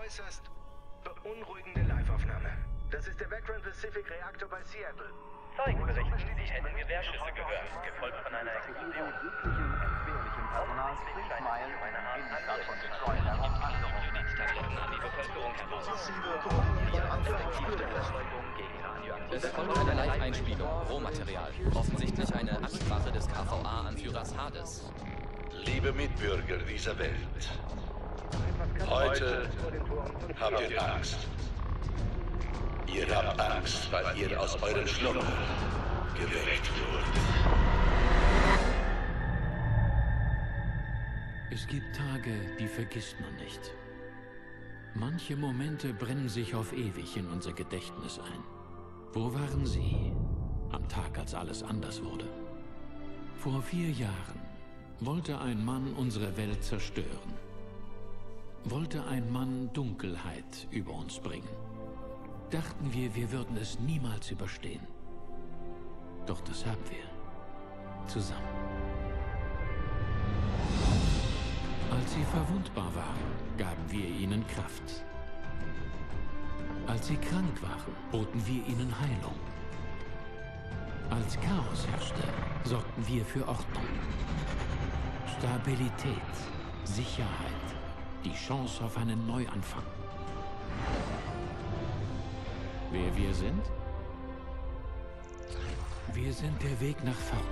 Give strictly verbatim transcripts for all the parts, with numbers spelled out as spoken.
Äußerst beunruhigende Live-Aufnahme. Das ist der Veteran Pacific Reaktor bei Seattle. Zeugen berichten, sie hätten Gewehrschüsse gehört, gefolgt von einer Explosion. Es folgt eine Live-Einspielung, Rohmaterial. Offensichtlich eine Ansprache des K V A-Anführers Hades. Liebe Mitbürger dieser Welt, heute habt ihr Angst. Ihr habt Angst, weil ihr aus eurem Schlummer geweckt wurdet. Es gibt Tage, die vergisst man nicht. Manche Momente brennen sich auf ewig in unser Gedächtnis ein. Wo waren Sie am Tag, als alles anders wurde? Vor vier Jahren wollte ein Mann unsere Welt zerstören. Wollte ein Mann Dunkelheit über uns bringen. Dachten wir, wir würden es niemals überstehen. Doch das haben wir. Zusammen. Als sie verwundbar waren, gaben wir ihnen Kraft. Als sie krank waren, boten wir ihnen Heilung. Als Chaos herrschte, sorgten wir für Ordnung. Stabilität, Sicherheit, die Chance auf einen Neuanfang. Wer wir sind? Wir sind der Weg nach vorn.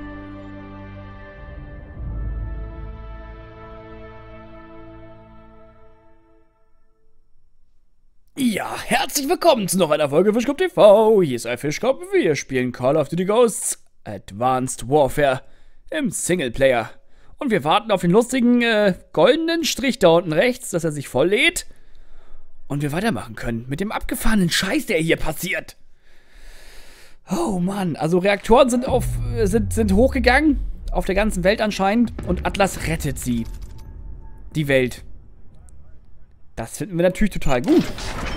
Ja, herzlich willkommen zu noch einer Folge Fischkopf T V. Hier ist euer Fischkopf. Wir spielen Call of Duty Ghosts Advanced Warfare im Singleplayer. Und wir warten auf den lustigen äh, goldenen Strich da unten rechts, dass er sich voll lädt. Und wir weitermachen können mit dem abgefahrenen Scheiß, der hier passiert. Oh Mann, also Reaktoren sind, auf, sind, sind hochgegangen, auf der ganzen Welt anscheinend. Und Atlas rettet sie. Die Welt. Das finden wir natürlich total gut.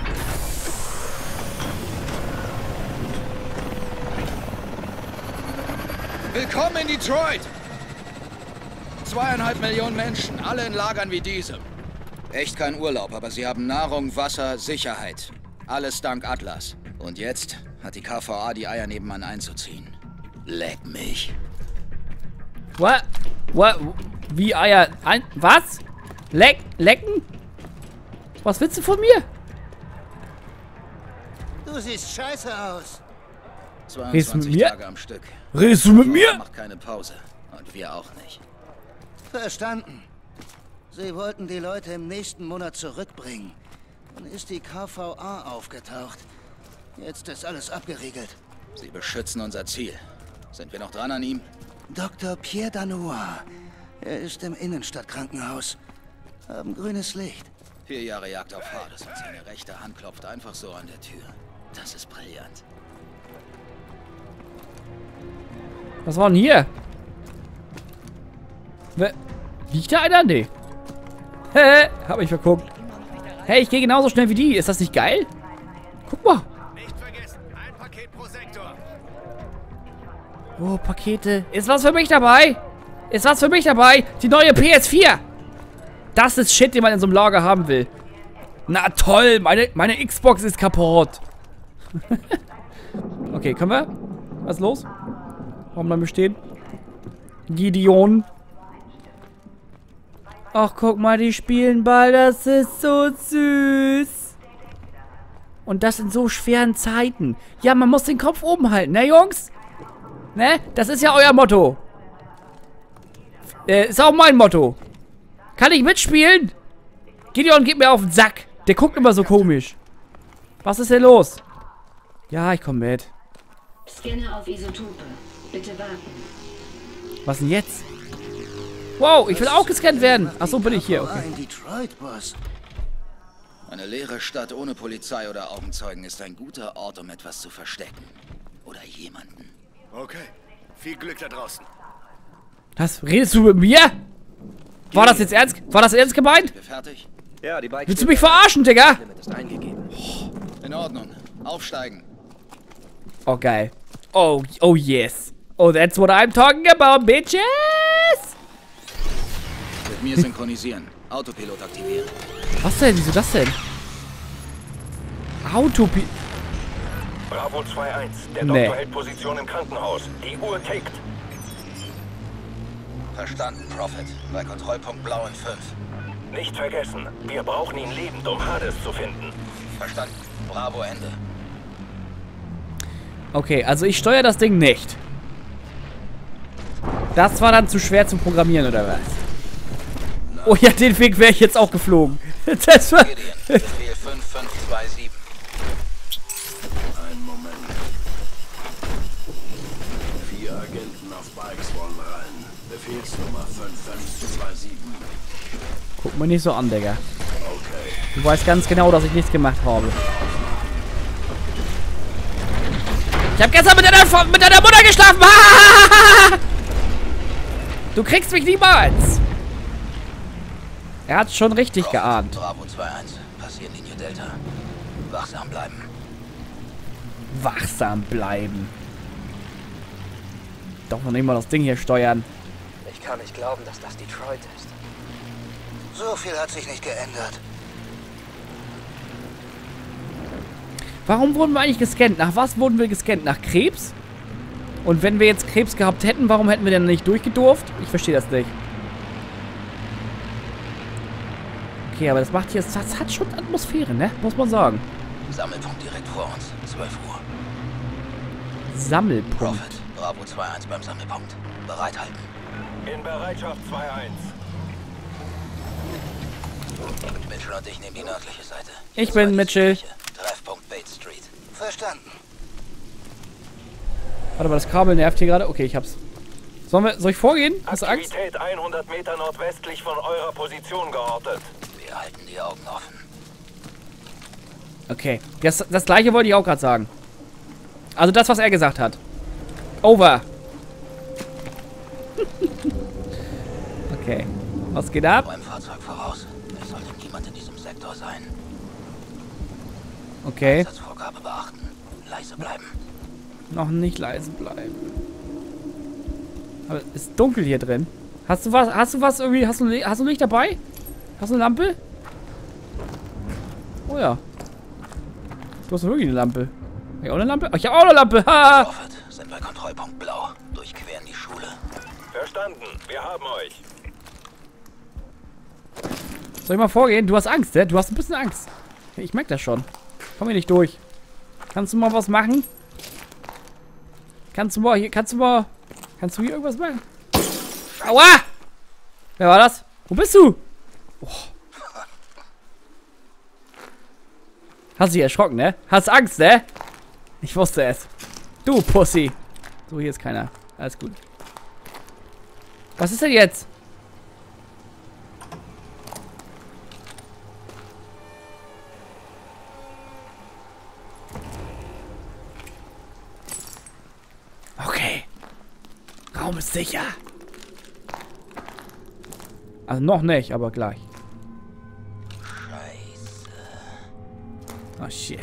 Willkommen in Detroit! Zweieinhalb Millionen Menschen, alle in Lagern wie diesem. Echt kein Urlaub, aber sie haben Nahrung, Wasser, Sicherheit. Alles dank Atlas. Und jetzt hat die K V A die Eier nebenan einzuziehen. Leck mich. What? What? Wie Eier? Ein was? Leck? Lecken? Was willst du von mir? Du siehst scheiße aus. Redest du mit zweiundzwanzig mir? Tage am Stück. Redest du mit mir? Macht keine Pause. Und wir auch nicht. Verstanden. Sie wollten die Leute im nächsten Monat zurückbringen. Dann ist die K V A aufgetaucht. Jetzt ist alles abgeriegelt. Sie beschützen unser Ziel. Sind wir noch dran an ihm? Doktor Pierre Danois. Er ist im Innenstadtkrankenhaus. Haben grünes Licht. Vier Jahre Jagd auf Hades und seine rechte Hand klopft einfach so an der Tür. Das ist brillant. Was war denn hier? Wer? Liegt da einer? Nee. Hä? Hab ich verguckt. Hey, ich gehe genauso schnell wie die. Ist das nicht geil? Guck mal. Nicht vergessen, ein Paket pro Sektor. Oh, Pakete. Ist was für mich dabei? Ist was für mich dabei? Die neue P S vier. Das ist Shit, den man in so einem Lager haben will. Na toll, meine, meine Xbox ist kaputt. Okay, können wir? Was ist los? Warum bleiben wir stehen? Gideon. Ach, guck mal, die spielen Ball. Das ist so süß. Und das in so schweren Zeiten. Ja, man muss den Kopf oben halten, ne, Jungs? Ne? Das ist ja euer Motto. Äh, ist auch mein Motto. Kann ich mitspielen? Gideon geht mir auf den Sack. Der guckt immer so komisch. Was ist denn los? Ja, ich komme mit. Scanner auf Isotope. Bitte warten. Was denn jetzt? Wow, ich will auch gescannt werden. Achso, bin ich hier. Okay. In Detroit, Boss. Eine leere Stadt ohne Polizei oder Augenzeugen ist ein guter Ort, um etwas zu verstecken. Oder jemanden. Okay, viel Glück da draußen. Was? Redest du mit mir? War das jetzt ernst? War das ernst gemeint? Wir fertig? Ja, die Bike Willst du mich verarschen, Digga? Limit ist eingegeben. In Ordnung. Aufsteigen. Oh, geil. Oh, oh yes. Oh, that's what I'm talking about, bitches. Mit mir synchronisieren. Autopilot aktivieren. Was denn? Wieso das denn? Autopi... Bravo zwei eins. Der Nee. Doktor hält Position im Krankenhaus. Die Uhr tickt. Verstanden, Prophet. Bei Kontrollpunkt Blau in fünf. Nicht vergessen, wir brauchen ihn lebend, um Hades zu finden. Verstanden. Bravo, Ende. Okay, also ich steuere das Ding nicht. Das war dann zu schwer zu programmieren, oder was? Oh ja, den Weg wäre ich jetzt auch geflogen. Das war... Gideon, Befehl fünf fünf zwei sieben. Einen Moment. Vier Agenten auf Bikes wollen rein. Befehlsnummer fünf fünf zwei sieben. Guck mal nicht so an, Digga. Okay. Du weißt ganz genau, dass ich nichts gemacht habe. Ich hab gestern mit deiner, mit deiner Mutter geschlafen. Du kriegst mich niemals. Er hat schon richtig Prophet, geahnt. Bravo zwei eins. Passieren Linie Delta. Wachsam bleiben. Wachsam bleiben. Doch noch nicht mal das Ding hier steuern. Ich kann nicht glauben, dass das Detroit ist. So viel hat sich nicht geändert. Warum wurden wir eigentlich gescannt? Nach was wurden wir gescannt? Nach Krebs? Und wenn wir jetzt Krebs gehabt hätten, warum hätten wir denn nicht durchgedurft? Ich verstehe das nicht. Okay, aber das macht hier... Das hat schon Atmosphäre, ne? Muss man sagen. Sammelpunkt direkt vor uns. zwölf Uhr. Sammelpunkt. Prophet, Bravo zwei eins beim Sammelpunkt. Bereithalten. In Bereitschaft zwei eins. Mitchell und ich nehmen die nördliche Seite. Ich bin Mitchell. Treffpunkt Bates Street. Verstanden. Warte mal, das Kabel nervt hier gerade. Okay, ich hab's. Sollen wir, soll ich vorgehen? Hast du Angst? Aktivität hundert Meter nordwestlich von eurer Position geortet. Wir halten die Augen offen. Okay. Das, das gleiche wollte ich auch gerade sagen. Also das, was er gesagt hat. Over. Okay. Was geht ab? Beim Fahrzeug voraus. Es sollte niemand in diesem Sektor sein. Okay. Einsatzvorgabe beachten. Leise bleiben. Noch nicht leise bleiben. Aber es ist dunkel hier drin. Hast du was? Hast du was irgendwie? Hast du, hast du Licht dabei? Hast du eine Lampe? Oh ja. Du hast wirklich eine Lampe. Hab ich auch eine Lampe? Oh, ich habe auch eine Lampe. Ha! Prophet, sind bei Kontrollpunkt Blau. Durchqueren die Schule. Verstanden. Wir haben euch. Soll ich mal vorgehen? Du hast Angst, ne? Du hast ein bisschen Angst. Ich merke das schon. Komm hier nicht durch. Kannst du mal was machen? Kannst du mal hier, kannst du mal, kannst du hier irgendwas machen? Aua! Wer war das? Wo bist du? Oh. Hast dich erschrocken, ne? Hast Angst, ne? Ich wusste es. Du Pussy. So, hier ist keiner. Alles gut. Was ist denn jetzt? Okay. Raum ist sicher. Also noch nicht, aber gleich. Scheiße. Oh shit.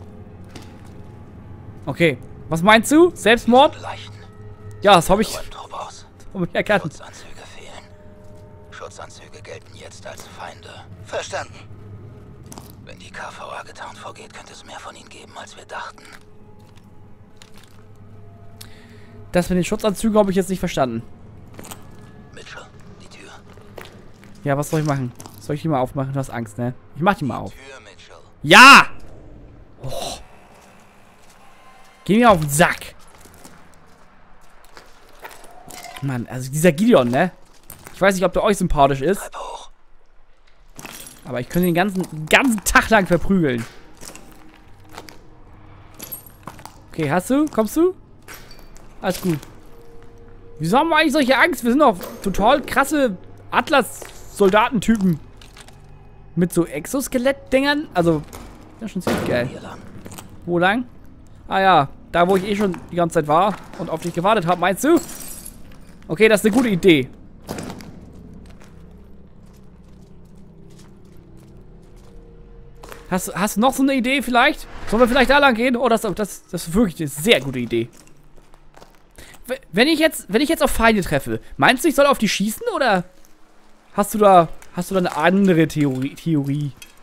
Okay. Was meinst du? Selbstmord? Leichen. Ja, das habe ich, Räumt Trupp aus. hab ich erkannt. Schutzanzüge fehlen. Schutzanzüge gelten jetzt als Feinde. Verstanden. Wenn die K V A getarnt vorgeht, könnte es mehr von ihnen geben, als wir dachten. Das mit den Schutzanzügen habe ich jetzt nicht verstanden. Mitchell, die Tür. Ja, was soll ich machen? Soll ich die mal aufmachen? Du hast Angst, ne? Ich mach die mal auf. Tür, Mitchell. Ja! Oh. Geh mir auf den Sack. Mann, also dieser Gideon, ne? Ich weiß nicht, ob der euch sympathisch ist. Treppe hoch. Aber ich könnte den ganzen, den ganzen Tag lang verprügeln. Okay, hast du? Kommst du? Alles gut. Wieso haben wir eigentlich solche Angst? Wir sind doch total krasse Atlas-Soldatentypen. Mit so Exoskelett-Dingern. Also, ja, schon ziemlich geil. Hier lang. Wo lang? Ah ja, da wo ich eh schon die ganze Zeit war und auf dich gewartet habe, meinst du? Okay, das ist eine gute Idee. Hast, hast du noch so eine Idee vielleicht? Sollen wir vielleicht da lang gehen? Oh, das, das, das ist wirklich eine sehr gute Idee. Wenn ich jetzt, wenn ich jetzt auf Feinde treffe, meinst du, ich soll auf die schießen oder hast du da, hast du da eine andere Theorie? Theorie?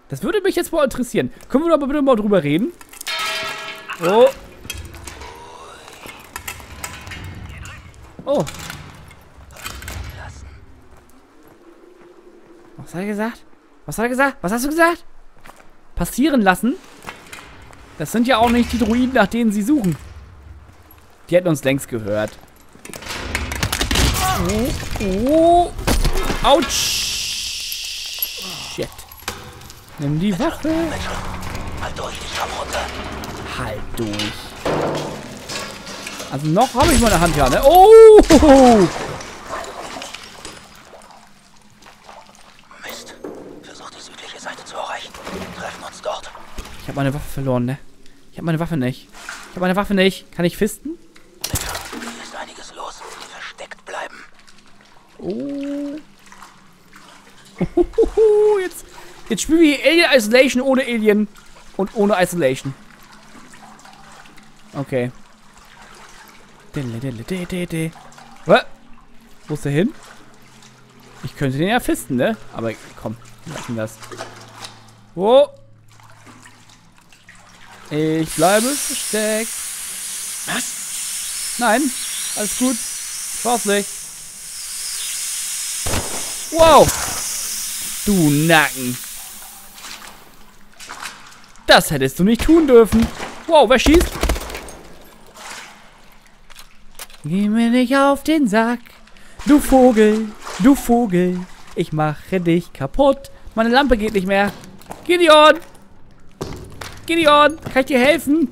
Das würde mich jetzt mal interessieren. Können wir da bitte mal drüber reden? Oh. Oh. Was hat er gesagt? Was hat er gesagt? Was hast du gesagt? Passieren lassen? Das sind ja auch nicht die Druiden, nach denen sie suchen. Die hätten uns längst gehört. Oh. Oh. Autsch. Shit. Nimm die Waffe. Halt durch, ich komm runter. Halt durch. Also noch habe ich meine Hand ja, ne? Oh! Mist. Versuch die südliche Seite zu erreichen. Wir treffen uns dort. Ich habe meine Waffe verloren, ne? Ich habe meine Waffe nicht. Ich habe meine Waffe nicht. Kann ich fisten? Hier ist einiges los. Versteckt bleiben. Oh. Uhuhu, jetzt, jetzt spielen wir Alien Isolation ohne Alien und ohne Isolation. Okay. Was? Wo ist der hin? Ich könnte den ja fisten, ne? Aber komm, wir lassen das. Wo? Ich bleibe versteckt. Was? Nein, alles gut. Vorsicht. Wow. Du Nacken. Das hättest du nicht tun dürfen. Wow, wer schießt? Geh mir nicht auf den Sack. Du Vogel, du Vogel. Ich mache dich kaputt. Meine Lampe geht nicht mehr. Gideon! Gideon, kann ich dir helfen?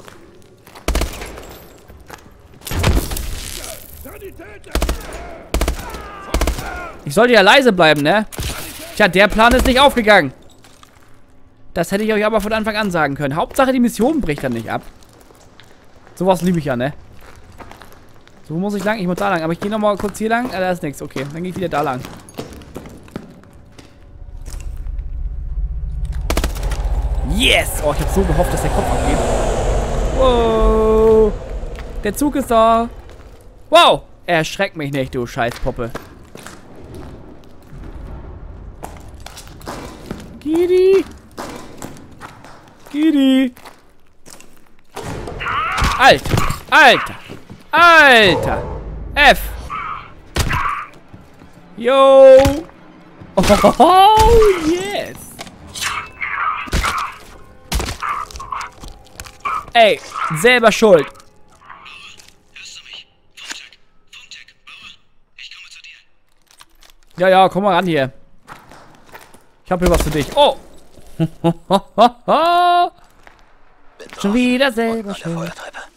Ich sollte ja leise bleiben, ne? Tja, der Plan ist nicht aufgegangen. Das hätte ich euch aber von Anfang an sagen können. Hauptsache, die Mission bricht dann nicht ab. Sowas liebe ich ja, ne? So, wo muss ich lang? Ich muss da lang. Aber ich gehe nochmal kurz hier lang. Ah, da ist nichts. Okay, dann gehe ich wieder da lang. Yes! Oh, ich habe so gehofft, dass der Kopf abgeht. Wow! Der Zug ist da. Wow! Erschreck mich nicht, du Scheißpoppe. Gidi! Gidi! Alter! Alter! Alter! F! Yo! Oh, yes! Ey, selber schuld. Ja, ja, komm mal ran hier. Ich hab hier was für dich. Oh! Schon wieder selber schuld.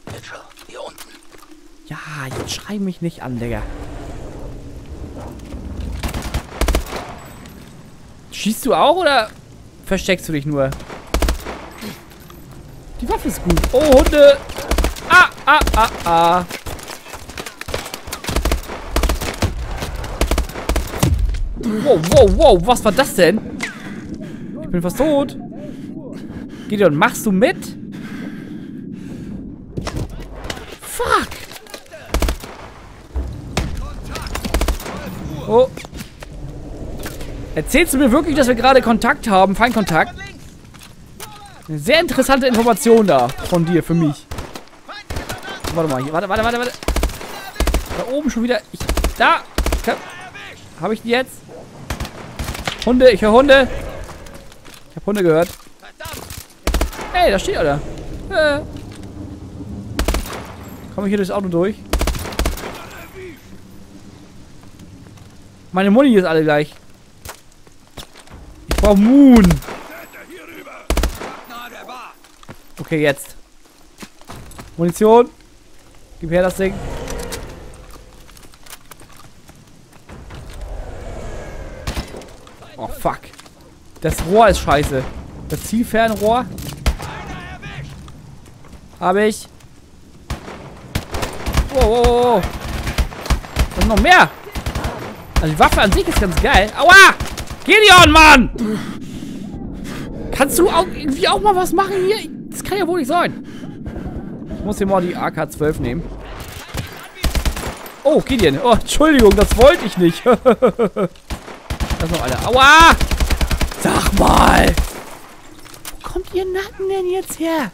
Ja, jetzt schrei mich nicht an, Digga. Schießt du auch oder versteckst du dich nur? Die Waffe ist gut. Oh, Hunde. Ah, ah, ah, ah. Wow, wow, wow. Was war das denn? Ich bin fast tot. Gideon, machst du mit? Fuck. Oh. Erzählst du mir wirklich, dass wir gerade Kontakt haben? Feindkontakt? Eine sehr interessante Information da von dir für mich. Warte mal, hier. Warte, warte, warte, warte. Da oben schon wieder. Ich, da. Habe ich die jetzt? Hunde, ich höre Hunde. Ich habe Hunde gehört. Ey, da steht einer. Äh. Komme ich hier durchs Auto durch? Meine Muni ist alle gleich. Ich brauche Moon. Okay, jetzt. Munition. Gib her das Ding. Oh, fuck. Das Rohr ist scheiße. Das Zielfernrohr. Habe ich. Oh, oh, oh. Da ist noch mehr. Also die Waffe an sich ist ganz geil. Aua! Gideon, Mann! Kannst du auch irgendwie auch mal was machen hier? Das kann ja wohl nicht sein. Ich muss hier mal die A K zwölf nehmen. Oh, Gideon. Oh, Entschuldigung, das wollte ich nicht. Das ist noch einer. Aua! Sag mal! Granaten denn jetzt her?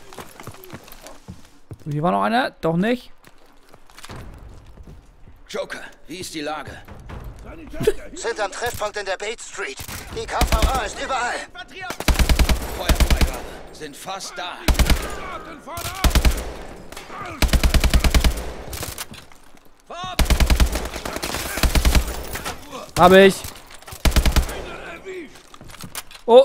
So, hier war noch einer. Doch nicht. Joker, wie ist die Lage? Sind am Treffpunkt in der Bates Street. Die K V A ist überall. Feuerfreigabe. Sind fast da. Hab ich. Oh.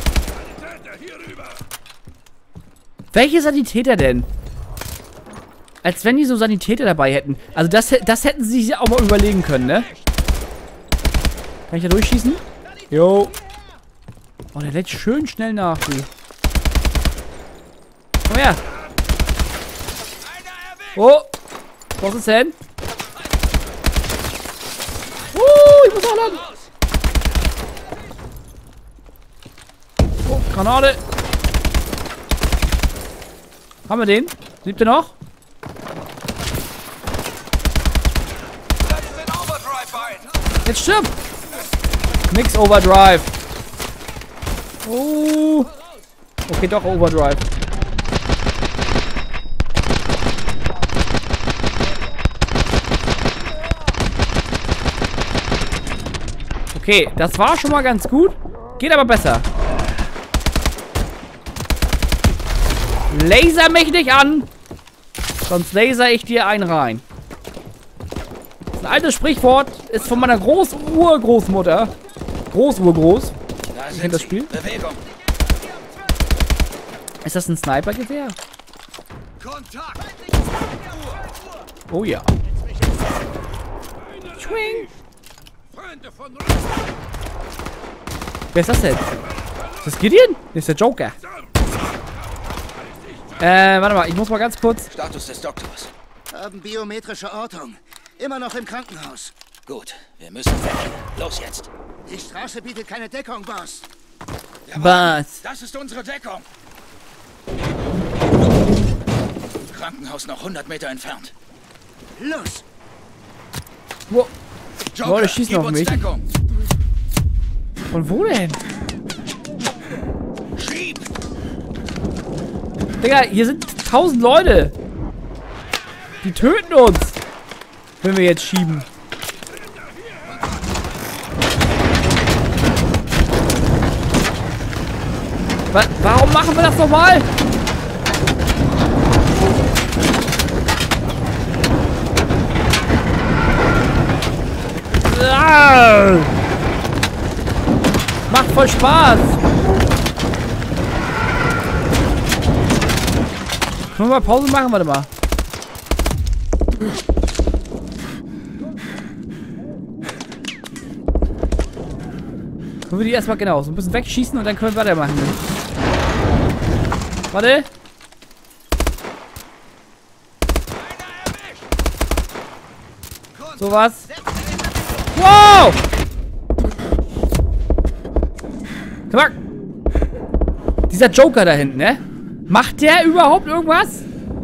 Welche Sanitäter denn? Als wenn die so Sanitäter dabei hätten. Also das, das hätten sie sich auch mal überlegen können, ne? Kann ich da durchschießen? Jo. Oh, der lädt schön schnell nach, du. Komm her. Oh. Wo ist es denn? Uh, ich muss auch lang. Oh, Granate. Haben wir den? Liebt ihr noch? Jetzt stirb! Nix Overdrive. Oh. Okay, doch Overdrive. Okay, das war schon mal ganz gut. Geht aber besser. Laser mich nicht an. Sonst laser ich dir einen rein. Das ist ein altes Sprichwort. Ist von meiner Groß-Urgroßmutter. Groß-Urgroß. Ich kenne das Spiel. Bewegung. Ist das ein Snipergewehr? Oh ja. Schwing. Wer ist das denn? Ist das Gideon? Das ist der Joker. Äh, warte mal, ich muss mal ganz kurz. Status des Doktors. Haben biometrische Ortung. Immer noch im Krankenhaus. Gut, wir müssen weg. Los jetzt. Die Straße bietet keine Deckung, Boss. Was? Das ist unsere Deckung. Krankenhaus noch hundert Meter entfernt. Los! Wo? Joker, Boah, der schießt gib auf uns mich. Deckung. Von wo denn? Schieb! Digga, hier sind tausend Leute. Die töten uns. Wenn wir jetzt schieben. Wa warum machen wir das nochmal? Ah! Macht voll Spaß. Können wir mal Pause machen? Warte mal. Können wir die erstmal genau so ein bisschen wegschießen und dann können wir weitermachen. Warte. So was. Wow! Guck mal. Dieser Joker da hinten, ne? Macht der überhaupt irgendwas?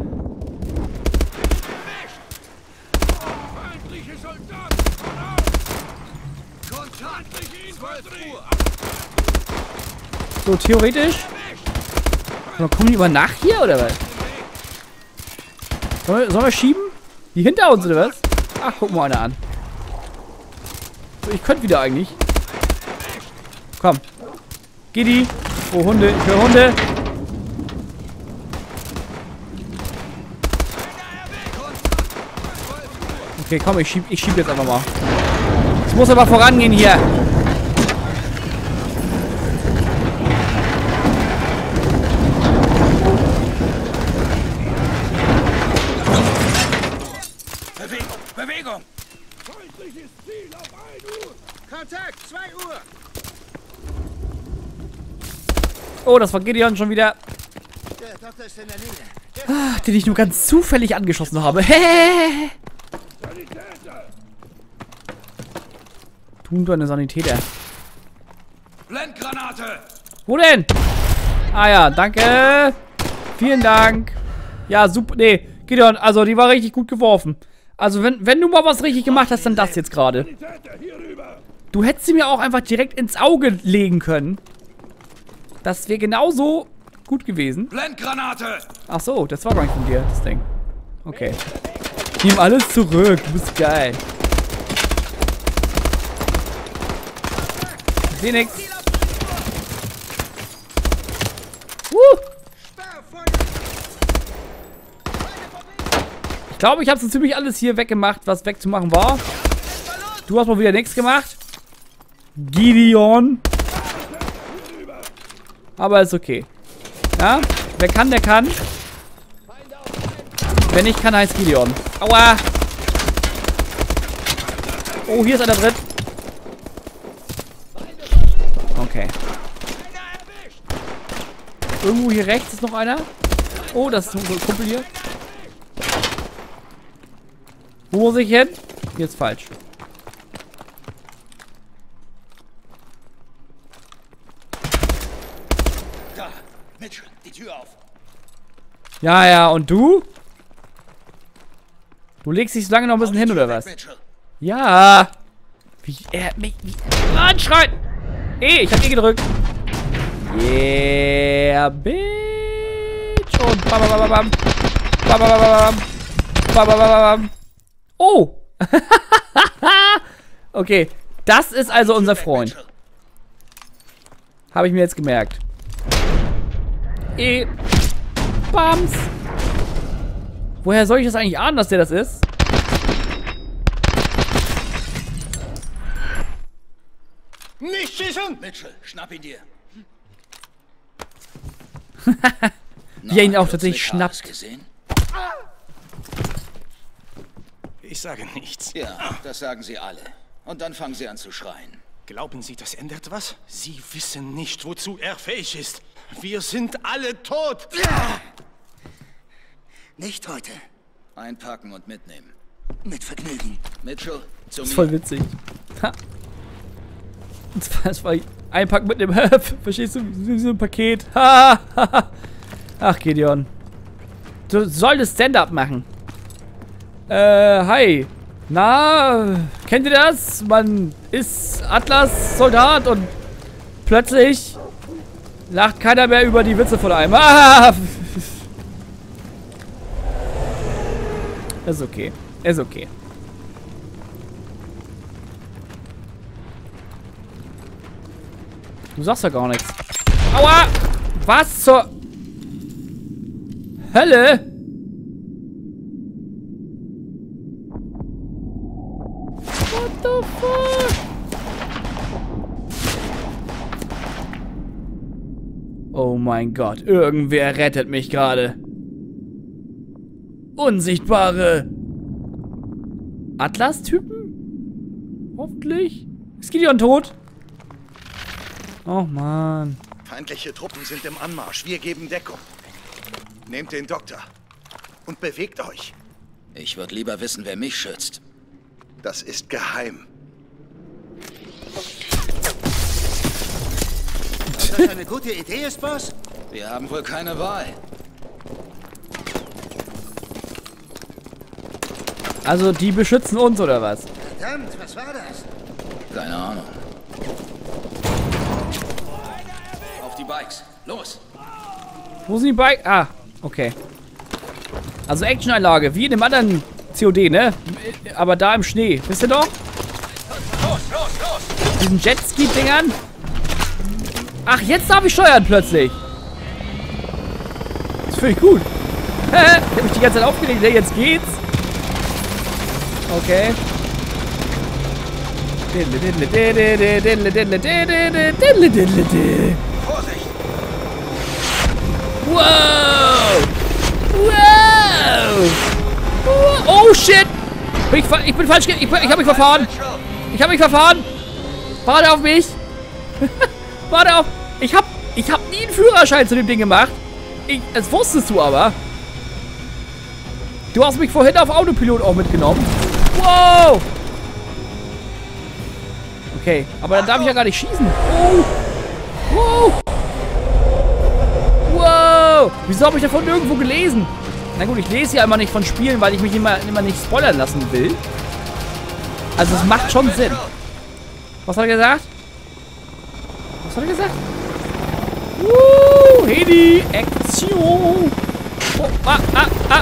So, theoretisch. Kommen die über Nacht hier, oder was? Sollen wir, sollen wir schieben? Die hinter uns, oder was? Ach, guck mal einer an. So, ich könnte wieder eigentlich. Komm. Giddy. Oh, Hunde. Ich höre Hunde. Okay, komm, ich schieb, ich schieb jetzt einfach mal. Es muss aber vorangehen hier. Bewegung, Bewegung! Kontakt, zwei Uhr! Oh, das war Gideon schon wieder. Der Doktor ist in der Nähe. Ah, den ich nur ganz zufällig angeschossen habe. Hä? Tun du eine Sanitäter. Blendgranate! Wo denn? Ah ja, danke. Vielen Dank. Ja, super. Nee, Gideon, also die war richtig gut geworfen. Also wenn, wenn du mal was richtig gemacht hast, dann das jetzt gerade. Du hättest sie mir auch einfach direkt ins Auge legen können. Das wäre genauso gut gewesen. Blendgranate! Ach so, das war gar nicht von dir, das Ding. Okay. Ich nehme alles zurück. Du bist geil. Ich seh nix. Uh. Ich glaube, ich habe so ziemlich alles hier weggemacht, was wegzumachen war. Du hast mal wieder nichts gemacht. Gideon. Aber ist okay. Ja, wer kann, der kann. Wer nicht kann, heißt Gideon. Aua. Oh, hier ist einer drin. Okay. Irgendwo hier rechts ist noch einer. Oh, das ist ein Kumpel hier. Wo muss ich hin? Hier ist falsch. Da, Mitchell, die Tür auf. Ja, ja, und du? Du legst dich so lange noch ein bisschen hin, oder was? Ja. Wie er mich wie anschreit. Ey, ich hab E gedrückt. Yeah, bitch. Und bam, bam, bam, bam. Bam, bam, bam, bam. Bam, bam, bam, bam. Oh. Okay, das ist also unser Freund. Habe ich mir jetzt gemerkt. E. Bams. Woher soll ich das eigentlich ahnen, dass der das ist? Nicht schießen! Mitchell, schnapp ihn dir. Wie er ihn auch tatsächlich schnappt. Gesehen? Ich sage nichts. Ja, das sagen sie alle. Und dann fangen sie an zu schreien. Glauben Sie, das ändert was? Sie wissen nicht, wozu er fähig ist. Wir sind alle tot. Nicht heute. Einpacken und mitnehmen. Mit Vergnügen. Mitchell, zu Das ist mir. voll witzig. Ha. Das war, das war einpacken mit dem verstehst du? Wie so ein Paket. Ha, ha, ha. Ach, Gideon. Du solltest Stand-up machen. Äh, hi. Na, kennt ihr das? Man ist Atlas-Soldat und plötzlich lacht keiner mehr über die Witze von einem. Ah! Ist okay. Ist okay. Du sagst ja gar nichts. Aua! Was zur Hölle? What the fuck? Oh mein Gott, irgendwer rettet mich gerade. Unsichtbare Atlas-Typen? Hoffentlich. Ist Gideon tot? Oh Mann. Feindliche Truppen sind im Anmarsch. Wir geben Deckung. Nehmt den Doktor und bewegt euch. Ich würde lieber wissen, wer mich schützt. Das ist geheim. Ob das eine gute Idee ist, Boss? Wir haben wohl keine Wahl. Also die beschützen uns, oder was? Verdammt, was war das? Keine Ahnung. Auf die Bikes. Los. Wo sind die Bikes? Ah, okay. Also Action-Einlage, wie in dem anderen C O D, ne? Aber da im Schnee. Wisst ihr doch? Diesen Jetski-Dingern. Ach, jetzt darf ich steuern plötzlich. Das finde ich gut. Ich habe mich die ganze Zeit aufgeregt. Ne? Jetzt geht's. Okay. Vorsicht! Wow! Wow! Oh shit! Ich, ich bin falsch. Ich, ich habe mich verfahren. Ich habe mich verfahren. Warte auf mich. Warte auf. Ich habe ich hab nie einen Führerschein zu dem Ding gemacht. Ich, das wusstest du aber. Du hast mich vorhin auf Autopilot auch mitgenommen. Wow! Okay, aber dann darf ich ja gar nicht schießen. Oh! Wow! Wow! Wieso habe ich davon nirgendwo gelesen? Na gut, ich lese ja immer nicht von Spielen, weil ich mich immer, immer nicht spoilern lassen will. Also es macht schon Sinn. Was hat er gesagt? Was hat er gesagt? Uh, Heli, Aktion. Oh, ah, ah, ah.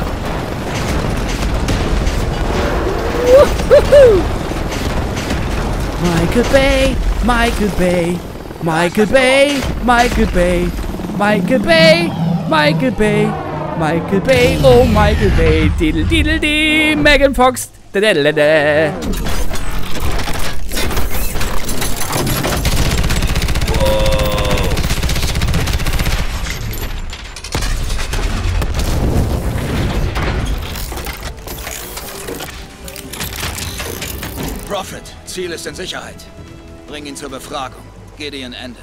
Woohoo. Michael Bay, Michael Bay, Michael Bay, Michael Bay, Michael Bay, Michael Bay, Michael Bay, oh Michael Bay, diddle diddle dee, Megan Fox, da da da da. Prophet, Ziel ist in Sicherheit. Bring ihn zur Befragung. Gideon Ende.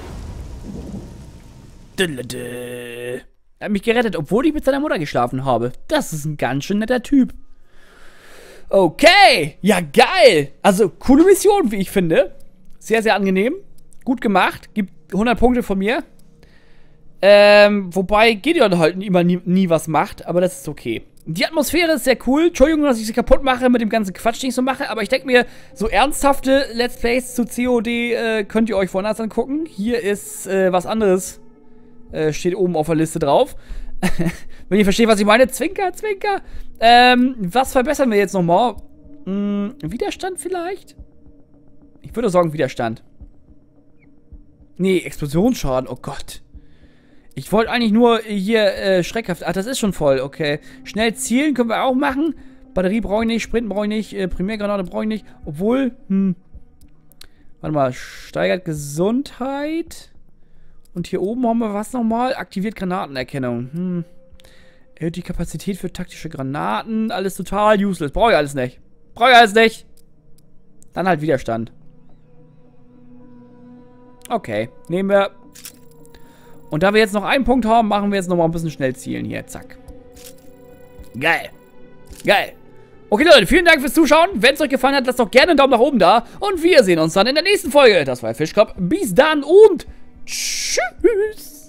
Er hat mich gerettet, obwohl ich mit seiner Mutter geschlafen habe. Das ist ein ganz schön netter Typ. Okay, ja geil. Also, coole Mission, wie ich finde. Sehr, sehr angenehm. Gut gemacht. Gibt hundert Punkte von mir. Ähm, wobei Gideon halt immer nie, nie was macht, aber das ist okay. Die Atmosphäre ist sehr cool. Entschuldigung, dass ich sie kaputt mache mit dem ganzen Quatsch, den ich so mache. Aber ich denke mir, so ernsthafte Let's Plays zu C O D äh, könnt ihr euch woanders angucken. Hier ist äh, was anderes. Äh, steht oben auf der Liste drauf. Wenn ihr versteht, was ich meine. Zwinker, Zwinker. Ähm, was verbessern wir jetzt nochmal? Hm, Widerstand vielleicht? Ich würde sagen Widerstand. Nee, Explosionsschaden. Oh Gott. Ich wollte eigentlich nur hier äh, schreckhaft... Ach, das ist schon voll, okay. Schnell zielen können wir auch machen. Batterie brauche ich nicht, Sprinten brauche ich nicht, äh, Primärgranate brauche ich nicht. Obwohl, hm... Warte mal, steigert Gesundheit. Und hier oben haben wir was nochmal? Aktiviert Granatenerkennung. Hm. Erhöht die Kapazität für taktische Granaten. Alles total useless. Brauche ich alles nicht. Brauche ich alles nicht. Dann halt Widerstand. Okay, nehmen wir... Und da wir jetzt noch einen Punkt haben, machen wir jetzt noch mal ein bisschen schnell zielen hier. Zack. Geil. Geil. Okay, Leute, vielen Dank fürs Zuschauen. Wenn es euch gefallen hat, lasst doch gerne einen Daumen nach oben da. Und wir sehen uns dann in der nächsten Folge. Das war Fischkopf. Bis dann und tschüss.